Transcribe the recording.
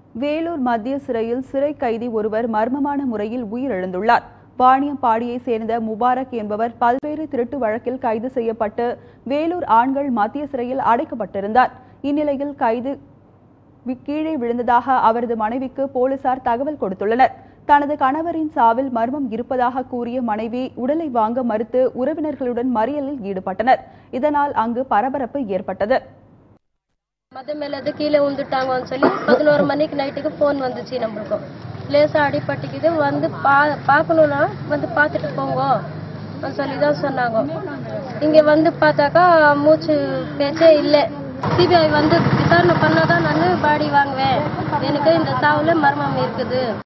வேலூர் மத்திய சிறையில் சிறை கைதி ஒருவர் மர்மமான முறையில் உயிரிழந்துள்ளார். வாணியம்பாடியை சேர்ந்த முபாரக் என்பவர் பல்வேறு திருட்டு வழக்கில் கைது செய்யப்பட்டு வேலூர் ஆண்கள் மத்திய சிறையில் அடைக்கப்பட்டிருந்தார். இந்நிலையில் கைது கீழே விழுந்ததாக அவரது மனைவிக்கு போலீசார் தகவல் கொடுத்துள்ளனர். தனது கணவரின் சாவில் மர்மம் இருப்பதாக கூறிய மனைவி உடலை வாங்க மறுத்து உறவினர்களுடன் மறியலில் ஈடுபட்டனர். இதனால் அங்கு பரபரப்பு ஏற்பட்டது. மேல கீழே விழுந்துட்டாங்கன்னு சொல்லி 11 மணிக்கு நைட்டுக்கு போன் வந்துச்சு. நம்மளுக்கும் லேசா அடிபட்டுக்குது, வந்து பார்க்கணும்னா வந்து பார்த்துட்டு போங்க சொல்லிதான் சொன்னாங்க. இங்க வந்து பார்த்தாக்கா மூச்சு பேச்சே இல்லை. சிபிஐ வந்து விசாரணை பண்ணாதான் நான் பாடி வாங்குவேன். எனக்கு இந்த சாவுல மர்மம் இருக்குது.